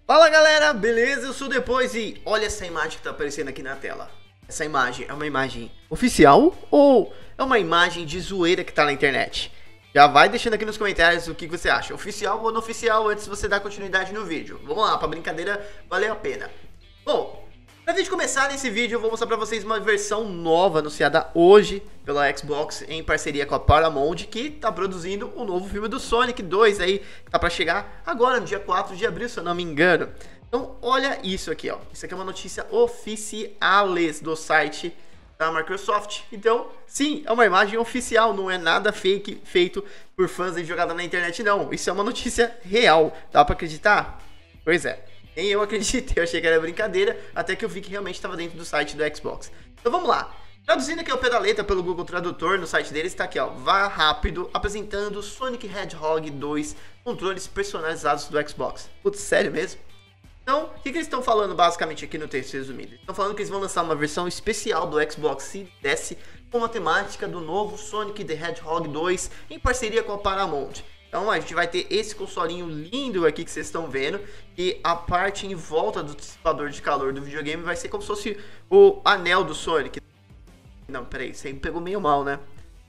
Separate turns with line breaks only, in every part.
Fala galera, beleza? Eu sou o Depois e olha essa imagem que tá aparecendo aqui na tela. Essa imagem é uma imagem oficial ou é uma imagem de zoeira que tá na internet? Já vai deixando aqui nos comentários o que você acha, oficial ou não oficial, antes de você dar continuidade no vídeo. Vamos lá, pra brincadeira valer a pena. Bom, pra gente começar nesse vídeo eu vou mostrar pra vocês uma versão nova anunciada hoje pela Xbox em parceria com a Paramount, que tá produzindo o novo filme do Sonic 2 aí, que tá pra chegar agora no dia 4 de abril, se eu não me engano. Então olha isso aqui, ó. Isso aqui é uma notícia oficiales do site da Microsoft. Então, sim, é uma imagem oficial, não é nada fake feito por fãs e jogada na internet, não. Isso é uma notícia real. Dá pra acreditar? Pois é. Nem eu acreditei, eu achei que era brincadeira, até que eu vi que realmente estava dentro do site do Xbox. Então vamos lá. Traduzindo aqui ao pé da letra pelo Google Tradutor, no site deles está aqui, ó. Vá rápido, apresentando Sonic Hedgehog 2, controles personalizados do Xbox. Putz, sério mesmo? Então, o que eles estão falando basicamente aqui no texto resumido? Eles estão falando que eles vão lançar uma versão especial do Xbox Series S com a temática do novo Sonic the Hedgehog 2 em parceria com a Paramount. Então a gente vai ter esse consolinho lindo aqui que vocês estão vendo, e a parte em volta do dissipador de calor do videogame vai ser como se fosse o anel do Sonic. Não, peraí, isso aí pegou meio mal, né?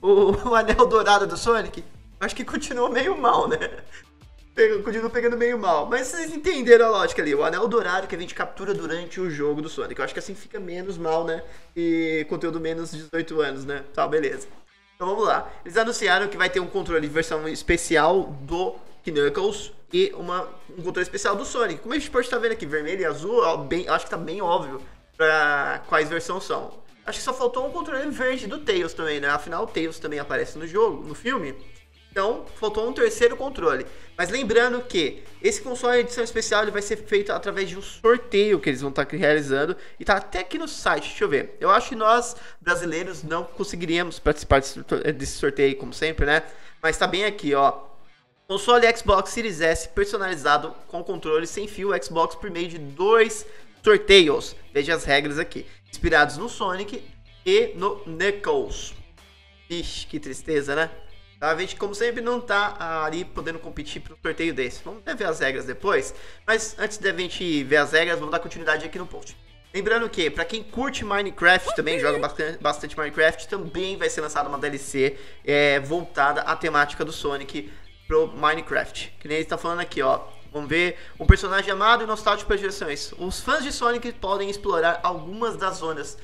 O anel dourado do Sonic, acho que continuou meio mal, né? Continua pegando meio mal, mas vocês entenderam a lógica ali. O anel dourado que a gente captura durante o jogo do Sonic. Eu acho que assim fica menos mal, né? E conteúdo menos de 18 anos, né? Tá, beleza. Então vamos lá. Eles anunciaram que vai ter um controle de versão especial do Knuckles e um controle especial do Sonic. Como a gente pode estar vendo aqui, vermelho e azul, acho que tá bem óbvio pra quais versões são. Acho que só faltou um controle verde do Tails também, né? Afinal, o Tails também aparece no jogo, no filme. Então, faltou um terceiro controle. Mas lembrando que esse console edição especial ele vai ser feito através de um sorteio que eles vão estar realizando. E tá até aqui no site, deixa eu ver. Eu acho que nós, brasileiros, não conseguiríamos participar desse sorteio, como sempre, né? Mas tá bem aqui, ó. Console Xbox Series S personalizado com controle sem fio Xbox por meio de 2 sorteios. Veja as regras aqui. Inspirados no Sonic e no Knuckles. Ixi, que tristeza, né? A gente, como sempre, não tá ali podendo competir para um sorteio desse. Vamos ver as regras depois. Mas antes de a gente ver as regras, vamos dar continuidade aqui no post. Lembrando que, para quem curte Minecraft, também joga bastante Minecraft, também vai ser lançada uma DLC voltada à temática do Sonic pro Minecraft. Que nem ele está falando aqui, ó. Vamos ver um personagem amado e nostálgico para gerações. Os fãs de Sonic podem explorar algumas das zonas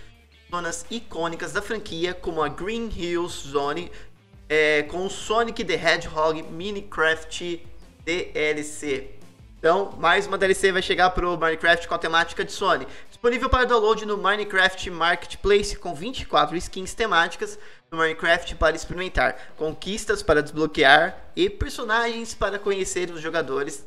icônicas da franquia, como a Green Hills Zone, com o Sonic the Hedgehog Minecraft DLC. Então, mais uma DLC vai chegar para o Minecraft com a temática de Sonic. Disponível para download no Minecraft Marketplace, com 24 skins temáticas no Minecraft para experimentar, conquistas para desbloquear e personagens para conhecer os jogadores.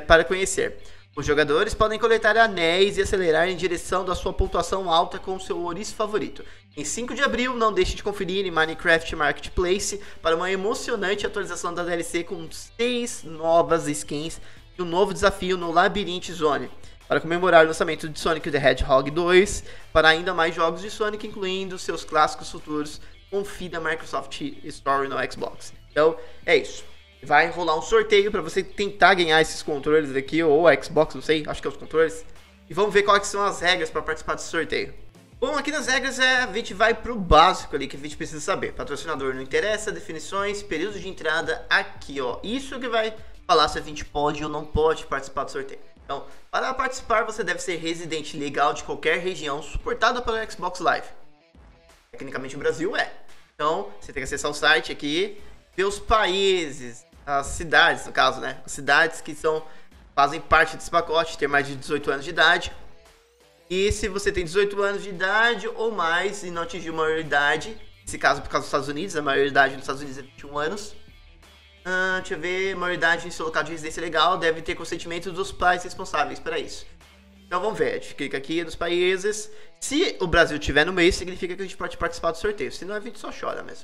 Os jogadores podem coletar anéis e acelerar em direção da sua pontuação alta com o seu ouriço favorito. Em 5 de abril, não deixe de conferir em Minecraft Marketplace para uma emocionante atualização da DLC com 6 novas skins e um novo desafio no Labyrinth Zone. Para comemorar o lançamento de Sonic the Hedgehog 2 para ainda mais jogos de Sonic, incluindo seus clássicos futuros, confira a Microsoft Store no Xbox. Então, é isso. Vai rolar um sorteio para você tentar ganhar esses controles aqui, ou Xbox, não sei, acho que é os controles. E vamos ver quais são as regras para participar desse sorteio. Bom, aqui nas regras a gente vai pro básico ali que a gente precisa saber. Patrocinador não interessa, definições, período de entrada, aqui ó. Isso que vai falar se a gente pode ou não pode participar do sorteio. Então, para participar você deve ser residente legal de qualquer região suportada pelo Xbox Live. Tecnicamente o Brasil é. Então, você tem que acessar o site aqui, ver os países, as cidades, no caso, né? As cidades que fazem parte desse pacote, ter mais de 18 anos de idade. E se você tem 18 anos de idade ou mais e não atingiu a maioridade, nesse caso por causa dos Estados Unidos, a maioridade nos Estados Unidos é 21 anos. Deixa eu ver, maioridade em seu local de residência legal deve ter consentimento dos pais responsáveis para isso. Então vamos ver, a gente clica aqui nos países. Se o Brasil estiver no meio, significa que a gente pode participar do sorteio, senão a gente só chora mesmo.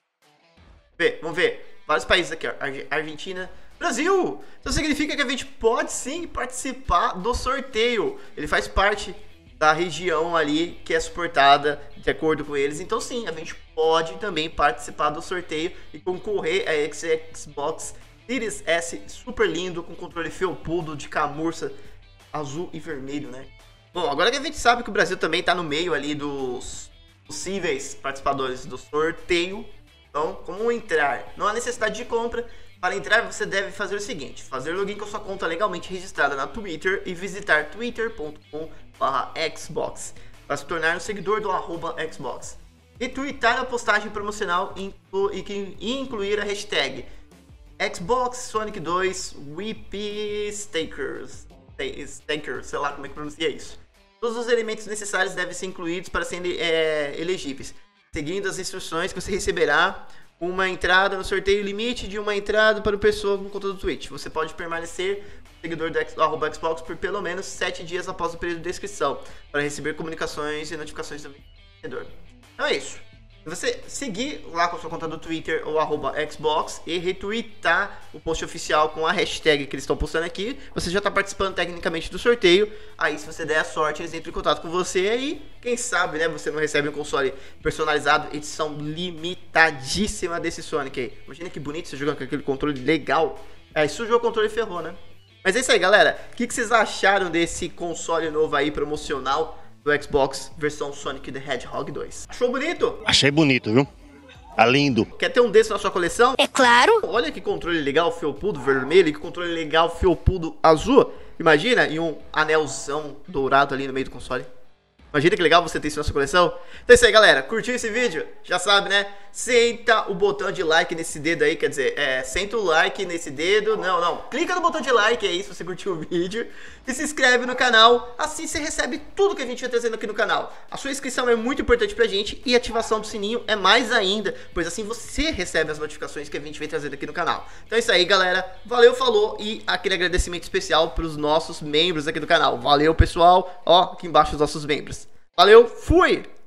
Vamos ver. Vários países aqui, ó. Argentina, Brasil! Então significa que a gente pode sim participar do sorteio. Ele faz parte da região ali que é suportada de acordo com eles. Então sim, a gente pode também participar do sorteio e concorrer a esse Xbox Series S super lindo, com controle felpudo de camurça azul e vermelho, né? Bom, agora que a gente sabe que o Brasil também tá no meio ali dos possíveis participadores do sorteio, então, como entrar? Não há necessidade de compra. Para entrar, você deve fazer o seguinte: fazer login com sua conta legalmente registrada na Twitter e visitar twitter.com/xbox para se tornar um seguidor do @xbox. Retweetar a postagem promocional e incluir a hashtag Xbox Sonic 2 WP Stakers, sei lá como é que pronuncia isso. Todos os elementos necessários devem ser incluídos para serem elegíveis, seguindo as instruções que você receberá. Uma entrada no sorteio, limite de uma entrada para o pessoa com conta do Twitch. Você pode permanecer seguidor do @xbox por pelo menos 7 dias após o período de inscrição, para receber comunicações e notificações do vencedor. Então é isso. Se você seguir lá com a sua conta do Twitter ou @xbox e retweetar o post oficial com a hashtag que eles estão postando aqui, você já está participando tecnicamente do sorteio. Aí, se você der a sorte, eles entram em contato com você e quem sabe, né, você não recebe um console personalizado, edição limitadíssima desse Sonic aí. Imagina que bonito você jogando com aquele controle legal. Aí sujou o controle e ferrou, né? Mas é isso aí, galera. O que vocês acharam desse console novo aí, promocional, do Xbox versão Sonic the Hedgehog 2? Achou bonito?
Achei bonito, viu? Tá lindo.
Quer ter um desse na sua coleção?
É claro.
Olha que controle legal felpudo vermelho e que controle legal felpudo azul. Imagina, e um anelzão dourado ali no meio do console. Imagina que legal você ter isso na sua coleção. Então é isso aí, galera. Curtiu esse vídeo? Já sabe, né? Senta o botão de like nesse dedo aí. Quer dizer, senta o like nesse dedo. Não. Clica no botão de like aí se você curtiu o vídeo. E se inscreve no canal. Assim você recebe tudo que a gente vai trazendo aqui no canal. A sua inscrição é muito importante pra gente. E a ativação do sininho é mais ainda. Pois assim você recebe as notificações que a gente vem trazendo aqui no canal. Então é isso aí, galera. Valeu, falou. E aquele agradecimento especial pros nossos membros aqui do canal. Valeu, pessoal. Ó, aqui embaixo os nossos membros. Valeu, fui!